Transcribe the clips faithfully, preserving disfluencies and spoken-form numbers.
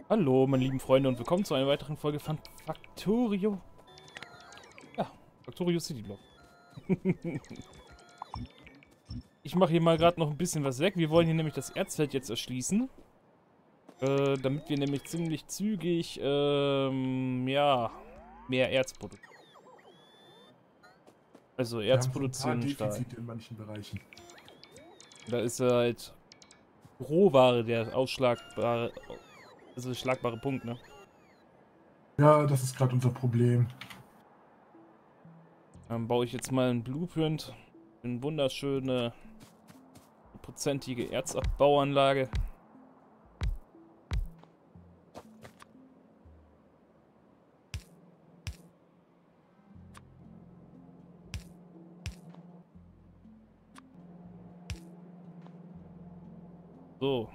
Hallo, meine lieben Freunde, und willkommen zu einer weiteren Folge von Factorio. Ja, Factorio City Block. Ich mache hier mal gerade noch ein bisschen was weg. Wir wollen hier nämlich das Erzfeld jetzt erschließen. Äh, damit wir nämlich ziemlich zügig, ähm, ja, mehr Erz produzieren. Also Wir Erz haben so ein paar produzieren und Stahl. Defizite in manchen Bereichen. Da ist halt Rohware der ausschlagbare, also der schlagbare Punkt, ne? Ja, das ist gerade unser Problem. Dann baue ich jetzt mal ein Blueprint. Eine wunderschöne prozentige Erzabbauanlage. So.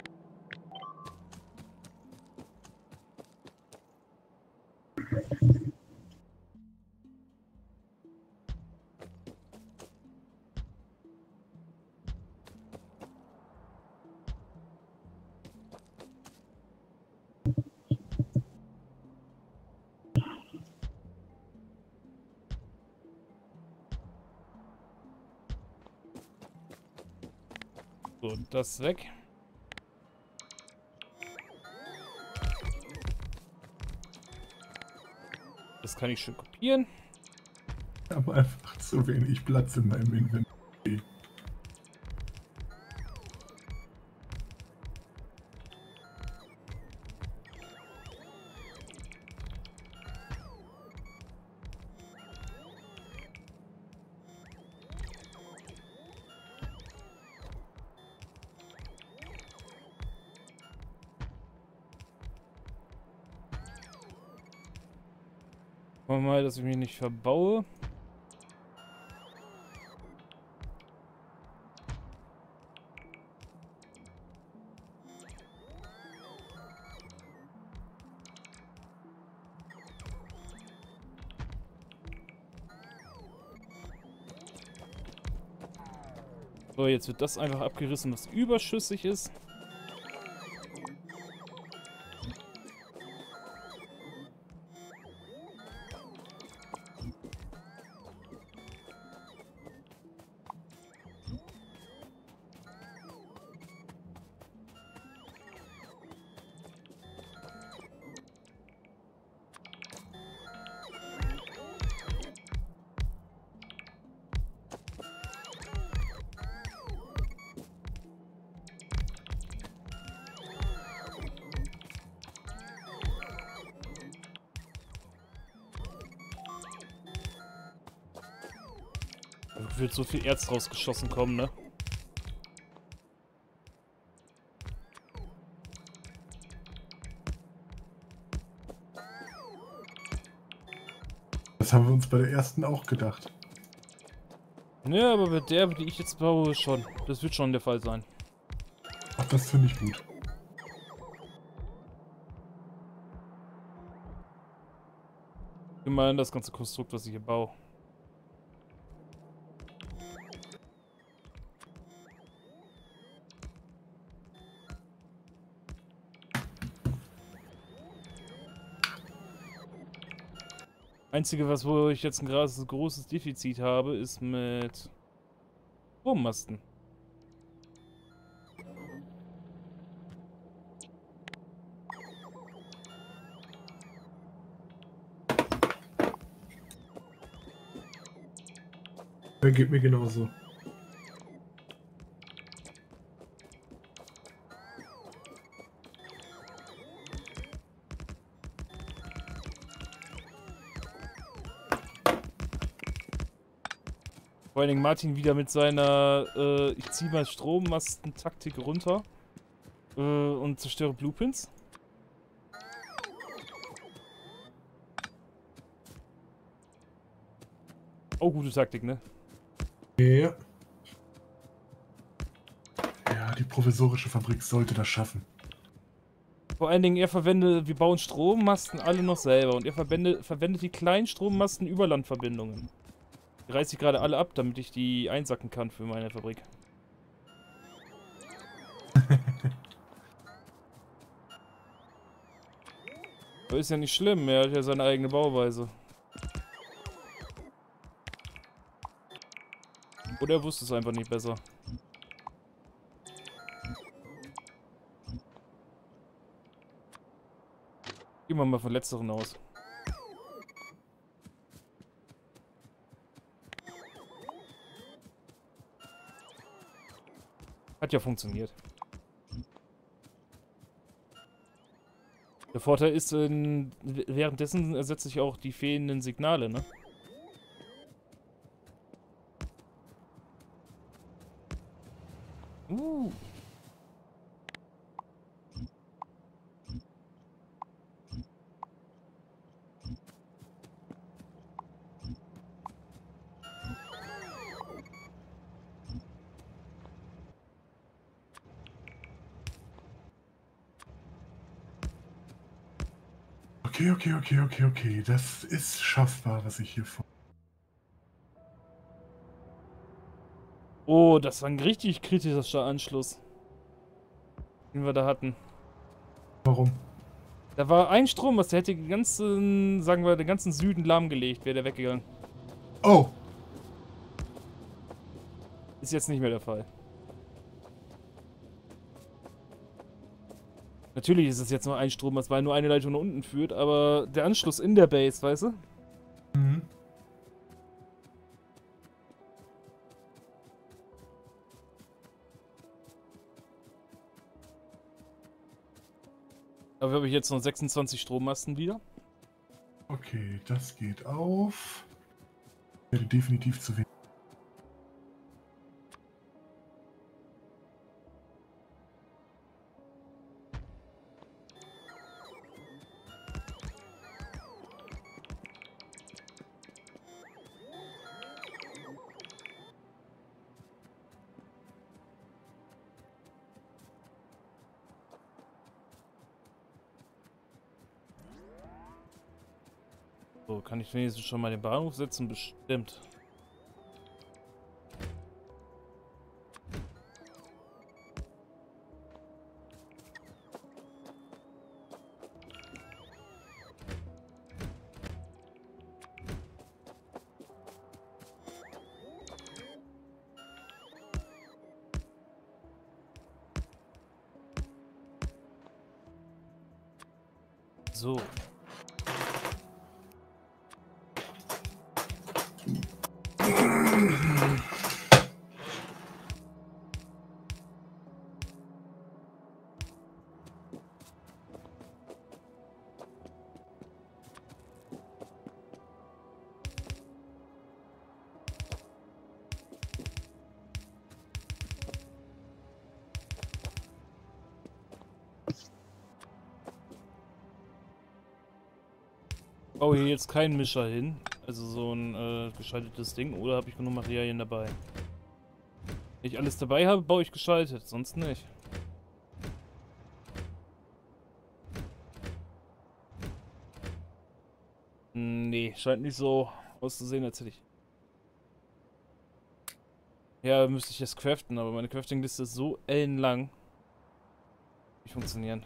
So, das weg. Das kann ich schön kopieren. Wir haben einfach zu wenig Platz in meinem Inventar. Gucken wir mal, dass ich mich nicht verbaue. So, jetzt wird das einfach abgerissen, was überschüssig ist. Da wird so viel Erz rausgeschossen kommen, ne? Das haben wir uns bei der ersten auch gedacht. Ja, aber bei der, die ich jetzt baue, schon. Das wird schon der Fall sein. Ach, das finde ich gut. Immerhin das ganze Konstrukt, was ich hier baue. Einzige, was wo ich jetzt ein großes, großes Defizit habe, ist mit Strommasten. Der geht mir genauso. Vor allen Dingen Martin wieder mit seiner äh, ich ziehe mal Strommasten-Taktik runter äh, und zerstöre Blueprints. Oh, gute Taktik, ne? Ja. Ja, die provisorische Fabrik sollte das schaffen. Vor allen Dingen, er verwendet, wir bauen Strommasten alle noch selber und er verwendet, verwendet die kleinen Strommasten über Landverbindungen. Die reiße ich gerade alle ab, damit ich die einsacken kann für meine Fabrik. Aber ist ja nicht schlimm, er hat ja seine eigene Bauweise. Oder er wusste es einfach nicht besser. Gehen wir mal von letzteren aus. Hat ja funktioniert. Der Vorteil ist, in, währenddessen ersetze ich auch die fehlenden Signale, ne? Uh. Okay, okay, okay, okay, okay. Das ist schaffbar, was ich hier vor. Oh, das war ein richtig kritischer Anschluss, den wir da hatten. Warum? Da war ein Strommast, der hätte den ganzen, sagen wir, den ganzen Süden lahmgelegt, wäre der weggegangen. Oh! Ist jetzt nicht mehr der Fall. Natürlich ist es jetzt nur ein Strommast, weil nur eine Leitung nach unten führt, aber der Anschluss in der Base, weißt du? Mhm. Aber habe ich jetzt noch sechsundzwanzig Strommasten wieder. Okay, das geht auf. Ich werde definitiv zu wenig. So, kann ich wenigstens schon mal den Bahnhof setzen? Bestimmt. So. Ich baue hier jetzt keinen Mischer hin, also so ein äh, geschaltetes Ding, oder habe ich genug Materialien dabei? Wenn ich alles dabei habe, baue ich geschaltet, sonst nicht. Nee, scheint nicht so auszusehen, als hätte ich. Ja, müsste ich jetzt craften, aber meine Crafting-Liste ist so ellenlang. Nicht funktionieren.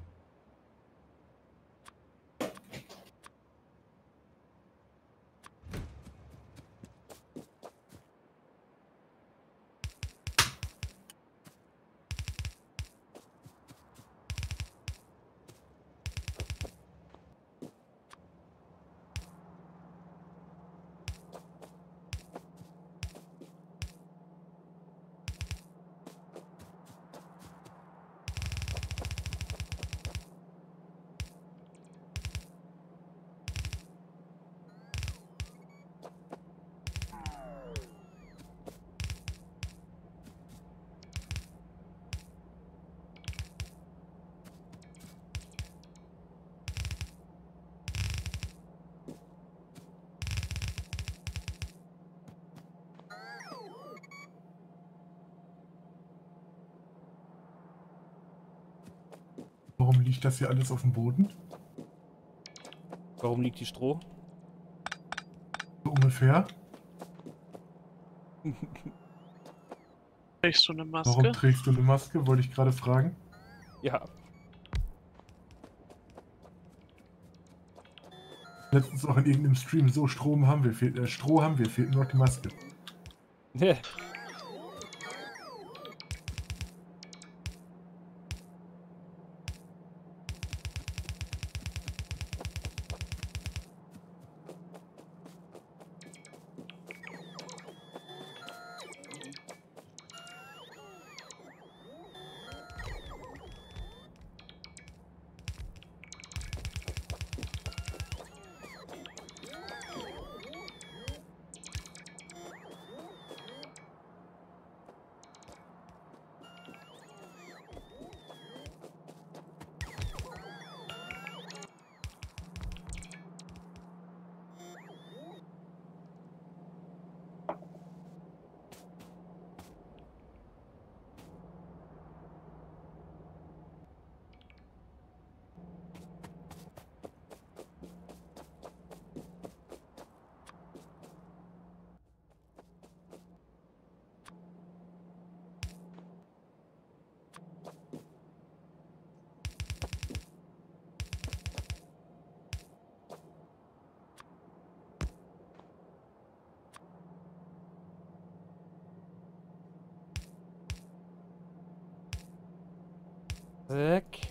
Warum liegt das hier alles auf dem Boden? Warum liegt die Stroh? So ungefähr. Trägst du eine Maske? Warum trägst du eine Maske? Wollte ich gerade fragen. Ja. Letztens auch in irgendeinem Stream, so Strom haben wir, fehlt, äh, Stroh haben wir, fehlt nur noch die Maske. Ja. Zack.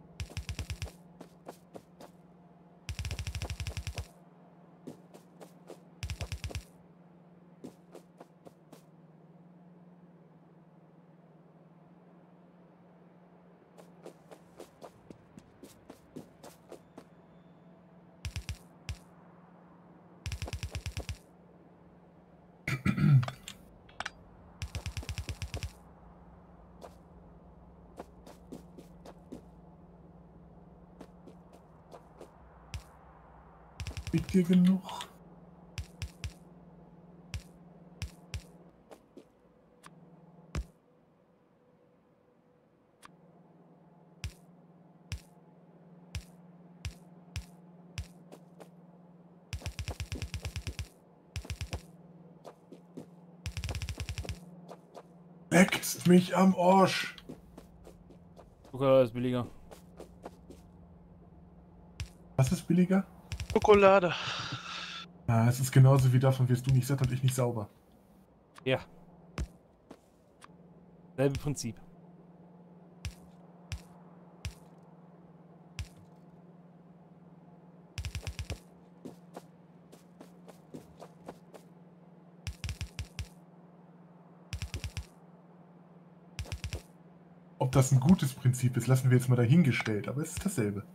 Liegt hier genug? Leckt mich am Arsch! Schokolade ist billiger. Was ist billiger? Schokolade. Ah, es ist genauso wie davon wirst du nicht satt und ich nicht sauber. Ja. Selbe Prinzip. Ob das ein gutes Prinzip ist, lassen wir jetzt mal dahingestellt, aber es ist dasselbe.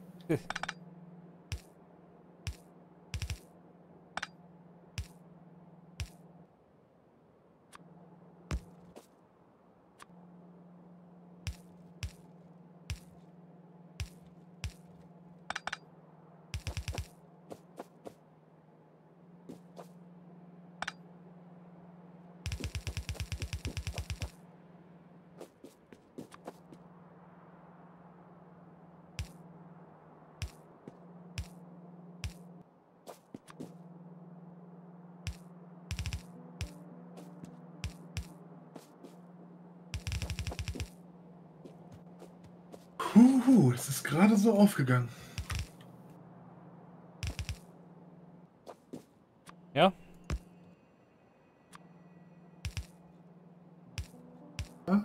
Huhu, es ist gerade so aufgegangen. Ja? Ja?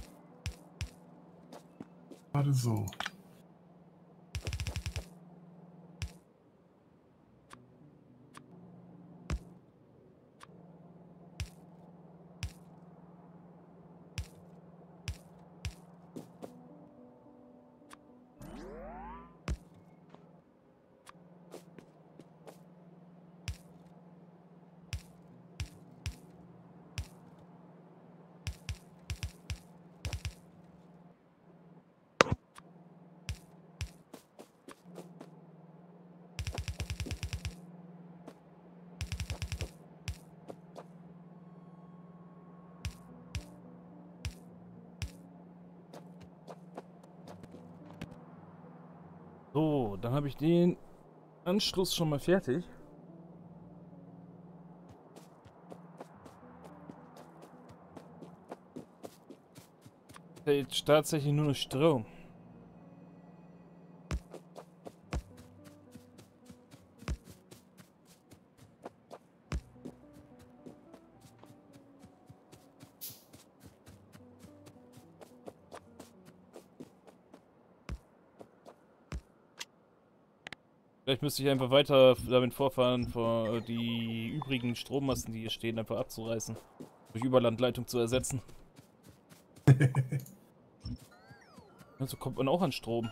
Gerade so. So, dann habe ich den Anschluss schon mal fertig. Jetzt tatsächlich nur noch Strom. Vielleicht müsste ich einfach weiter damit vorfahren, vor die übrigen Strommasten, die hier stehen, einfach abzureißen. Durch Überlandleitung zu ersetzen. Ja, so kommt man auch an Strom.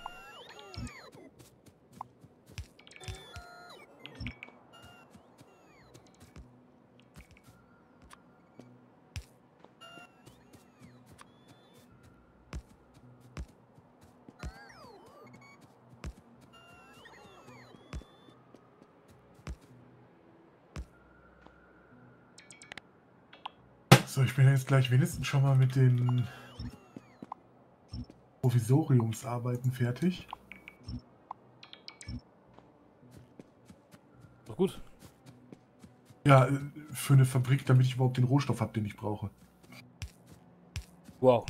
So, ich bin jetzt gleich wenigstens schon mal mit den Provisoriumsarbeiten fertig. Doch gut. Ja, für eine Fabrik, damit ich überhaupt den Rohstoff habe, den ich brauche. Wow.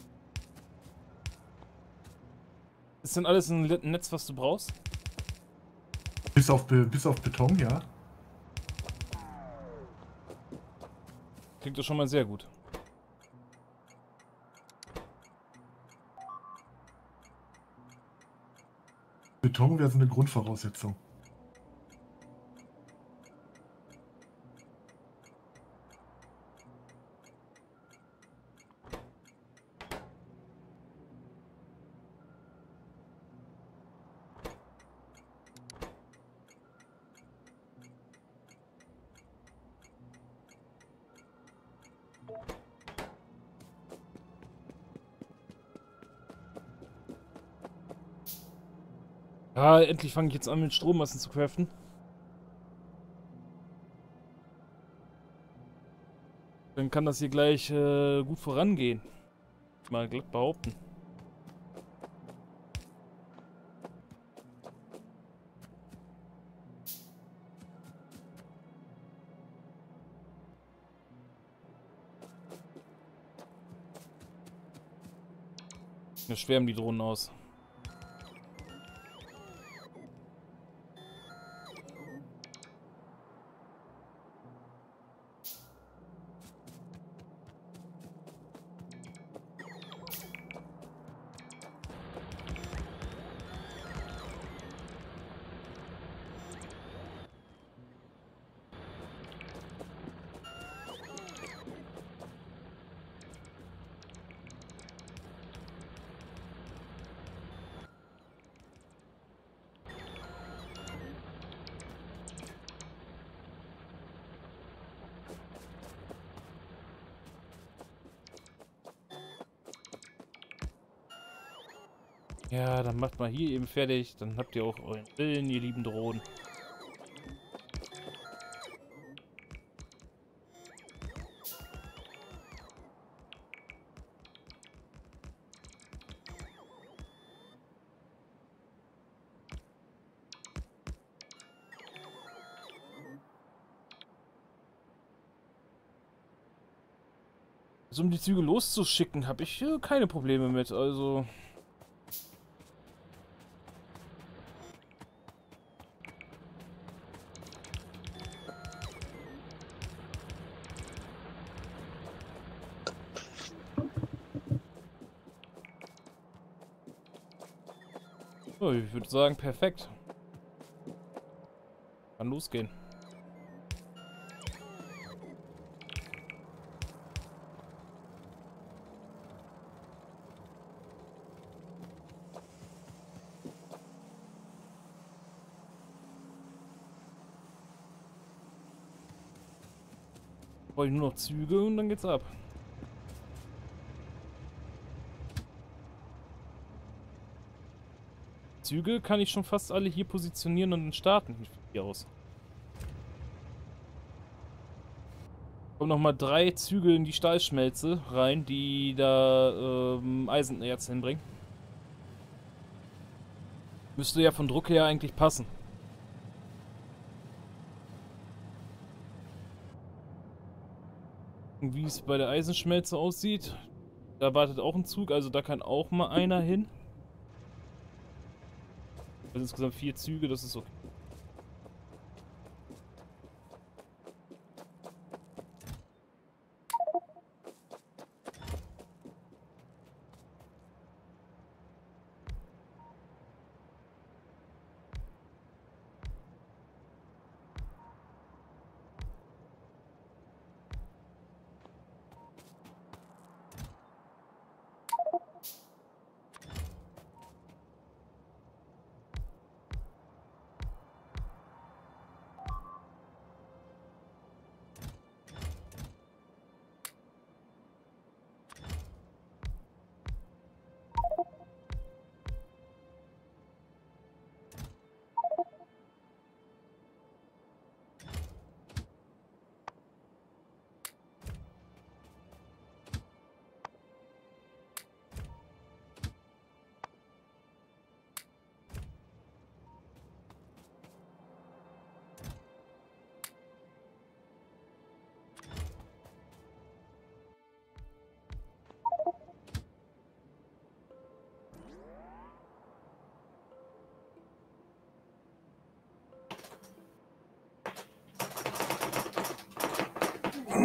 Ist denn alles ein Netz, was du brauchst? Bis auf, Be bis auf Beton, ja. Klingt doch schon mal sehr gut. Beton wäre so eine Grundvoraussetzung. Ja, endlich fange ich jetzt an, mit Strommassen zu craften. Dann kann das hier gleich äh, gut vorangehen. Mal glatt behaupten. Mir schwärmen die Drohnen aus. Ja, dann macht mal hier eben fertig. Dann habt ihr auch euren Willen, ihr lieben Drohnen. Also um die Züge loszuschicken, habe ich äh, keine Probleme mit. Also... Oh, ich würde sagen, perfekt. Kann losgehen. Brauche ich nur noch Züge und dann geht's ab. Züge kann ich schon fast alle hier positionieren und dann starten hier aus. Kommen nochmal drei Züge in die Stahlschmelze rein, die da ähm, Eisenerz hinbringen. Müsste ja von Druck her eigentlich passen. Und wie es bei der Eisenschmelze aussieht, da wartet auch ein Zug, also da kann auch mal einer hin. Also insgesamt vier Züge, das ist okay.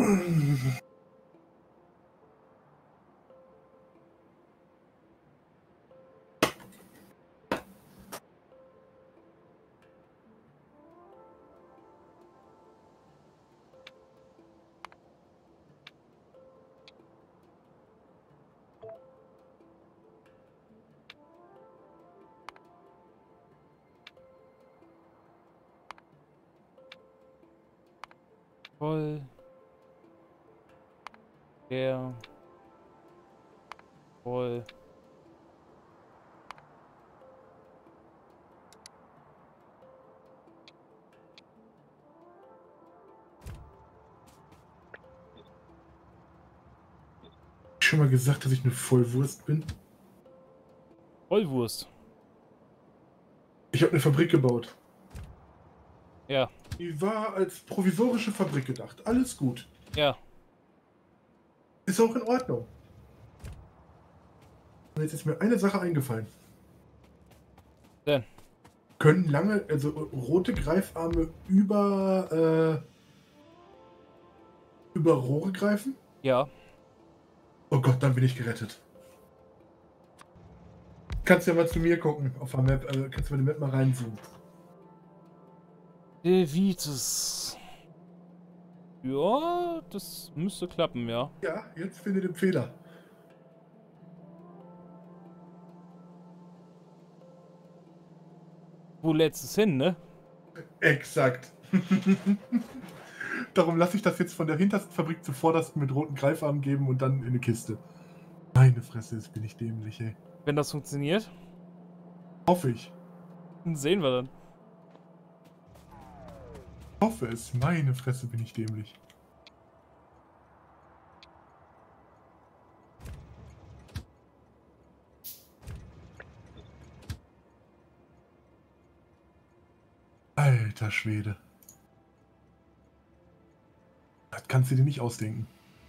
Voll. Der. Voll. Schon mal gesagt, dass ich eine Vollwurst bin? Vollwurst. Ich habe eine Fabrik gebaut. Ja. Die war als provisorische Fabrik gedacht. Alles gut. Ja. Ist auch in Ordnung. Und jetzt ist mir eine Sache eingefallen. Denn? Können lange, also rote Greifarme über, äh, über Rohre greifen? Ja. Oh Gott, dann bin ich gerettet. Kannst ja mal zu mir gucken auf der Map, also kannst du mal die Map mal reinzoomen. Devites. Ja, das müsste klappen, ja. Ja, jetzt finde den Fehler. Wo lädst es hin, ne? Exakt. Darum lasse ich das jetzt von der hintersten Fabrik zur vordersten mit roten Greifarmen geben und dann in eine Kiste. Meine Fresse, jetzt bin ich dämlich, ey. Wenn das funktioniert, Hoffe ich. dann sehen wir dann. Hoffe es. Meine Fresse, bin ich dämlich. Alter Schwede. Das kannst du dir nicht ausdenken.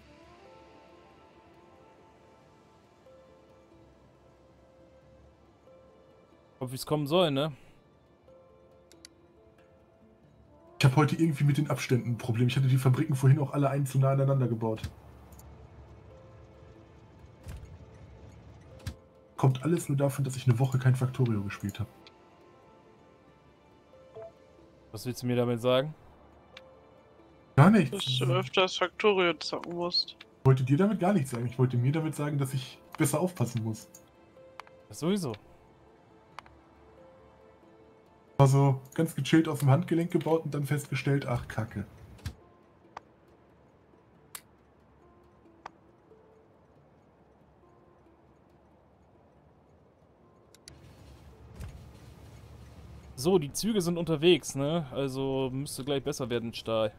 Ob wie es kommen soll, ne? Ich habe heute irgendwie mit den Abständen ein Problem. Ich hatte die Fabriken vorhin auch alle ein zu nah aneinander gebaut. Kommt alles nur davon, dass ich eine Woche kein Factorio gespielt habe. Was willst du mir damit sagen? Gar nichts. Dass du öfters Factorio zocken musst. Ich wollte dir damit gar nichts sagen. Ich wollte mir damit sagen, dass ich besser aufpassen muss. Das sowieso. War so ganz gechillt aus dem Handgelenk gebaut und dann festgestellt, ach Kacke. So, die Züge sind unterwegs, ne? Also müsste gleich besser werden, Stahl.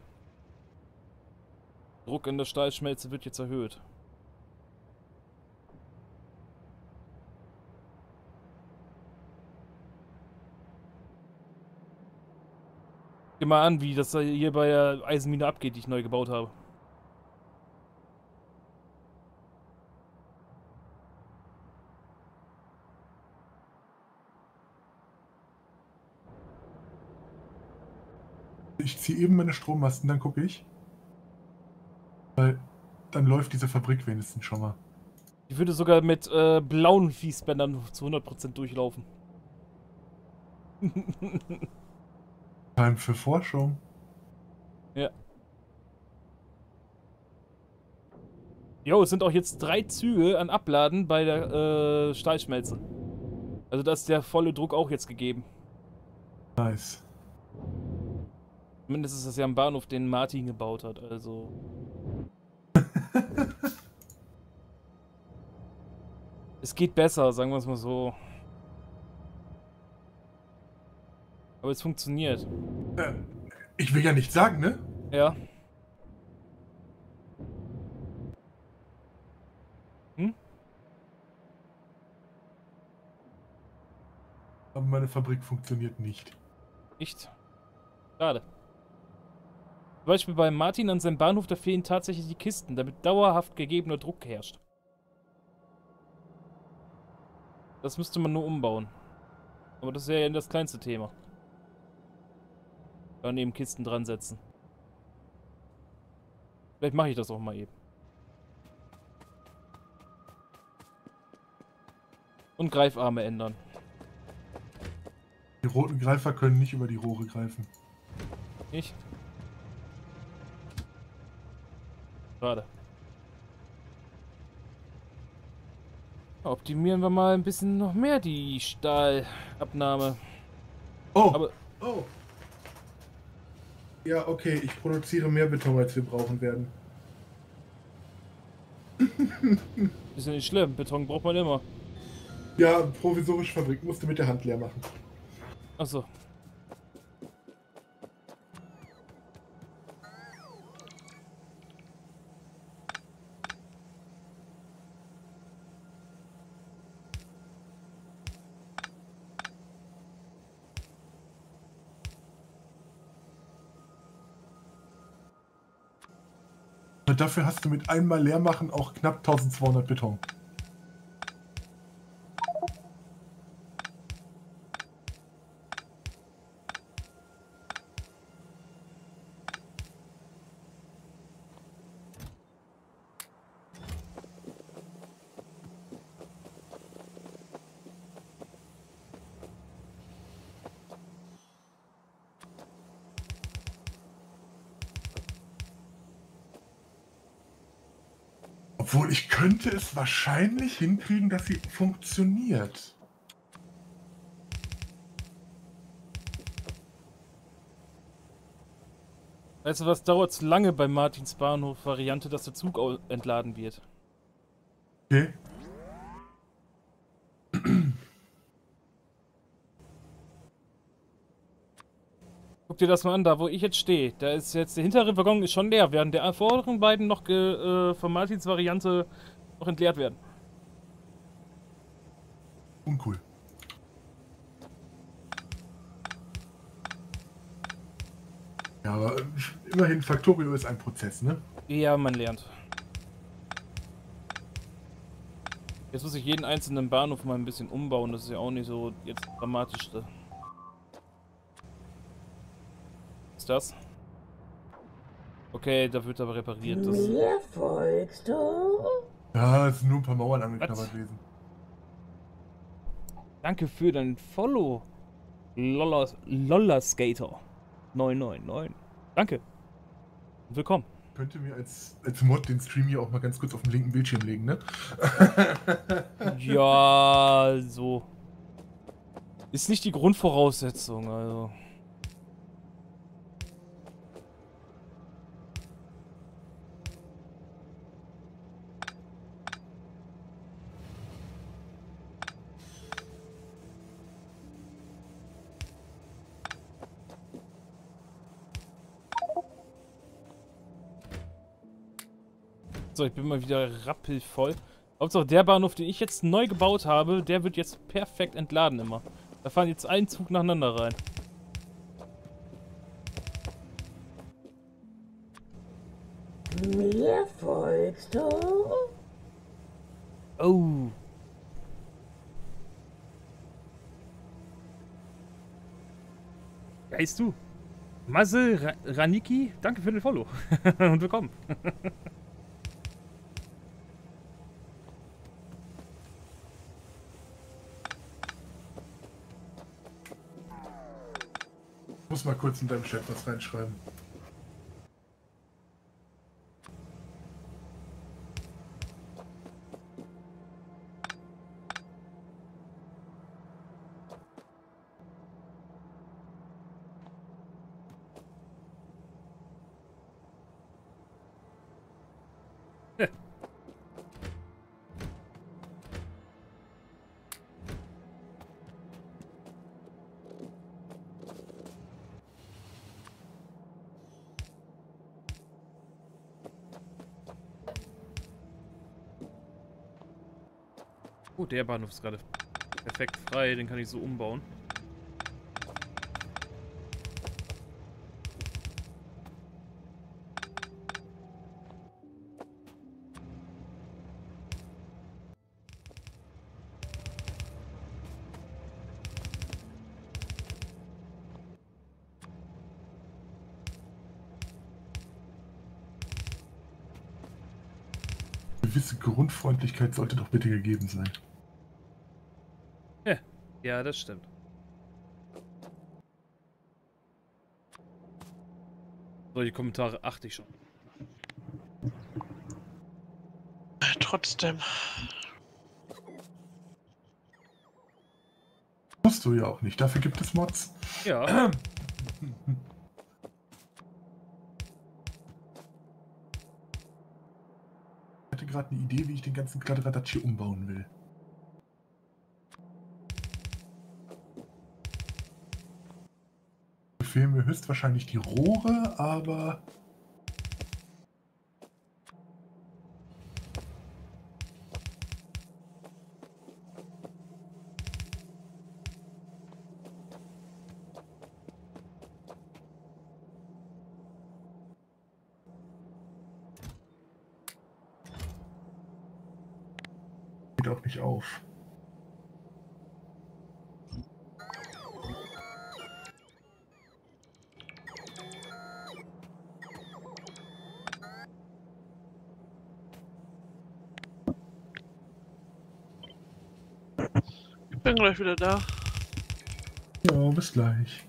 Druck in der Stahlschmelze wird jetzt erhöht. Geh mal an, wie das hier bei der Eisenmine abgeht, die ich neu gebaut habe. Ich ziehe eben meine Strommasten, dann gucke ich. Weil dann läuft diese Fabrik wenigstens schon mal. Die würde sogar mit äh, blauen Fließbändern zu hundert Prozent durchlaufen. Time für Forschung. Ja. Jo, es sind auch jetzt drei Züge an Abladen bei der äh, Stahlschmelze. Also da ist der volle Druck auch jetzt gegeben. Nice. Zumindest ist das ja am Bahnhof, den Martin gebaut hat, also... Es geht besser, sagen wir es mal so. Aber es funktioniert. Äh, ich will ja nicht sagen, ne? Ja. Hm? Aber meine Fabrik funktioniert nicht. Nicht? Schade. Zum Beispiel bei Martin an seinem Bahnhof, da fehlen tatsächlich die Kisten, damit dauerhaft gegebener Druck herrscht. Das müsste man nur umbauen. Aber das wäre ja das kleinste Thema. Daneben Kisten dran setzen. Vielleicht mache ich das auch mal eben. Und Greifarme ändern. Die roten Greifer können nicht über die Rohre greifen. Nicht? Schade. Optimieren wir mal ein bisschen noch mehr die Stahlabnahme. Oh! Aber Oh! Ja, okay, ich produziere mehr Beton, als wir brauchen werden. ist ja nicht schlimm. Beton braucht man immer. Ja, provisorische Fabrik musste mit der Hand leer machen. Achso. Und dafür hast du mit einmal leer machen auch knapp eintausendzweihundert Beton. Obwohl, ich könnte es wahrscheinlich hinkriegen, dass sie funktioniert. Weißt du was, dauert zu lange bei Martins Bahnhof Variante, dass der Zug au- entladen wird. Okay. Guck dir das mal an, da wo ich jetzt stehe. Da ist jetzt der hintere Waggon ist schon leer, während der vorderen beiden noch ge, äh, von Martins Variante noch entleert werden. Uncool. Ja, aber immerhin, Factorio ist ein Prozess, ne? Ja, man lernt. Jetzt muss ich jeden einzelnen Bahnhof mal ein bisschen umbauen, das ist ja auch nicht so jetzt dramatisch. Ist das? Okay, da wird aber repariert. Das Mir folgst du? Ja, es sind nur ein paar Mauern angeknabbert gewesen. Danke für dein Follow. Lolla, Lolla Skater neun neun neun. Danke. Willkommen. Könnte mir als, als Mod den Stream hier auch mal ganz kurz auf den linken Bildschirm legen, ne? Ja, so. Ist nicht die Grundvoraussetzung, also. So, ich bin mal wieder rappelvoll. Hauptsache der Bahnhof, den ich jetzt neu gebaut habe, der wird jetzt perfekt entladen immer. Da fahren jetzt einen Zug nacheinander rein. Mir folgst du? Oh. Wer heißt du? Mazel Ra Raniki? Danke für den Follow. Und willkommen. Ich muss mal kurz in deinem Chat was reinschreiben. Oh, der Bahnhof ist gerade perfekt frei, den kann ich so umbauen. gewisse Grundfreundlichkeit sollte doch bitte gegeben sein. Ja, ja, das stimmt. Solche Kommentare achte ich schon. Trotzdem. Musst du ja auch nicht, dafür gibt es Mods. Ja. Ich hatte gerade eine Idee, wie ich den ganzen Kladderadatsch hier umbauen will. Fehlen mir höchstwahrscheinlich die Rohre, aber... Geht auch nicht auf. Ich bin gleich wieder da. Ja, bis gleich.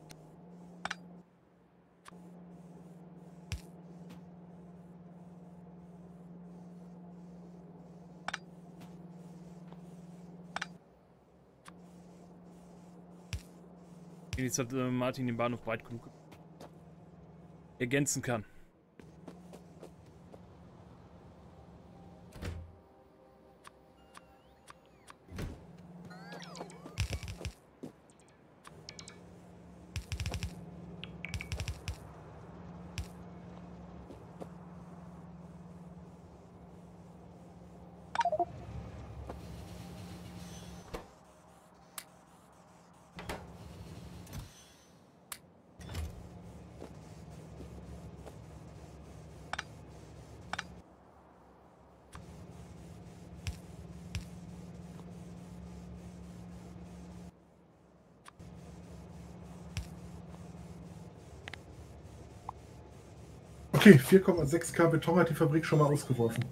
Jetzt hat äh, Martin den Bahnhof breit genug ergänzen kann. Okay, vier Komma sechs K Beton hat die Fabrik schon mal ausgeworfen.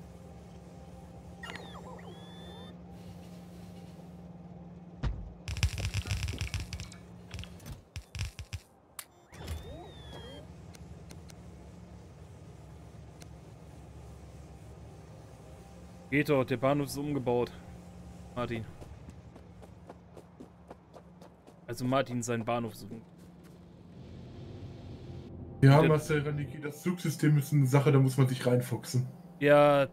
Geht doch, der Bahnhof ist umgebaut. Martin. Also Martin, sein Bahnhof ist umgebaut. Ja, Der- Marcel Randicki, das Zugsystem ist eine Sache, da muss man sich reinfuchsen. Ja.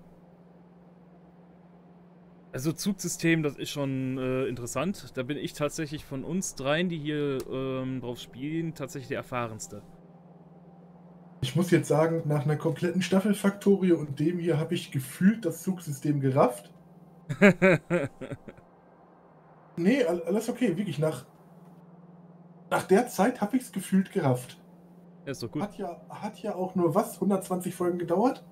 Also Zugsystem, das ist schon äh, interessant. Da bin ich tatsächlich von uns dreien, die hier ähm, drauf spielen, tatsächlich der erfahrenste. Ich muss jetzt sagen, nach einer kompletten Staffelfaktorie und dem hier habe ich gefühlt das Zugsystem gerafft. Nee, all- alles okay, wirklich. Nach, nach der Zeit habe ich es gefühlt gerafft. Ja, ist doch gut. Hat ja, hat ja auch nur was, hundertzwanzig Folgen gedauert.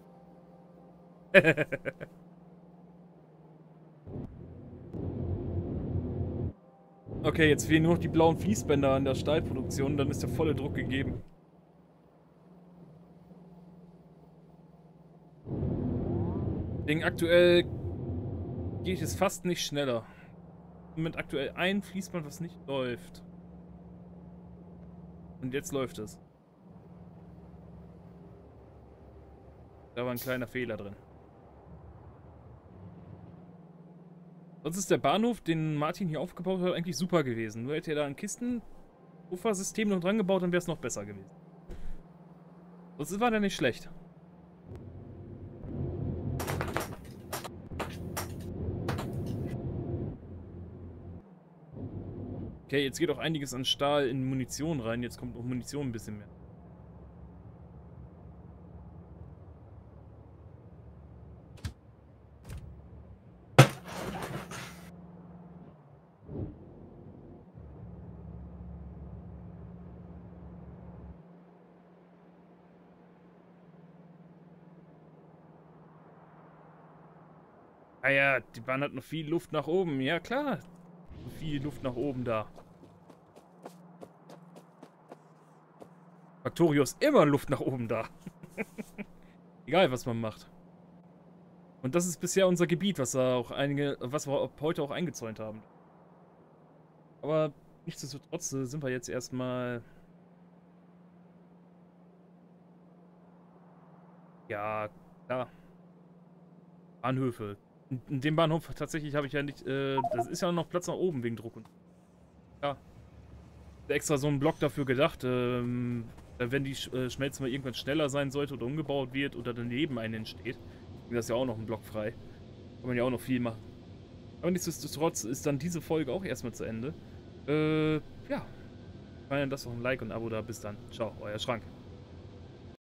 Okay, jetzt fehlen nur noch die blauen Fließbänder an der Stahlproduktion, dann ist der volle Druck gegeben. Wegen aktuell geht es fast nicht schneller. Im Moment aktuell ein Fließband, was nicht läuft. Und jetzt läuft es. Da war ein kleiner Fehler drin. Sonst ist der Bahnhof, den Martin hier aufgebaut hat, eigentlich super gewesen. Nur hätte er da ein Kistenpuffersystem noch dran gebaut, dann wäre es noch besser gewesen. Sonst war der nicht schlecht. Okay, jetzt geht auch einiges an Stahl in Munition rein. Jetzt kommt auch Munition ein bisschen mehr. Ah ja, die Bahn hat noch viel Luft nach oben. Ja klar, so viel Luft nach oben da. Factorio ist immer Luft nach oben da. Egal, was man macht. Und das ist bisher unser Gebiet, was da auch einige, was wir heute auch eingezäunt haben. Aber nichtsdestotrotz äh, sind wir jetzt erstmal. Ja, klar. Bahnhöfe. In, in dem Bahnhof tatsächlich habe ich ja nicht. Äh, das ist ja noch Platz nach oben wegen Druck. Und ja. Extra so einen Block dafür gedacht. Ähm, wenn die Sch äh, Schmelze mal irgendwann schneller sein sollte oder umgebaut wird oder daneben einen entsteht. Das ist ja auch noch ein Block frei. Kann man ja auch noch viel machen. Aber nichtsdestotrotz ist dann diese Folge auch erstmal zu Ende. Äh, ja. Lasst doch ein Like und ein Abo da. Bis dann. Ciao, euer Schrank.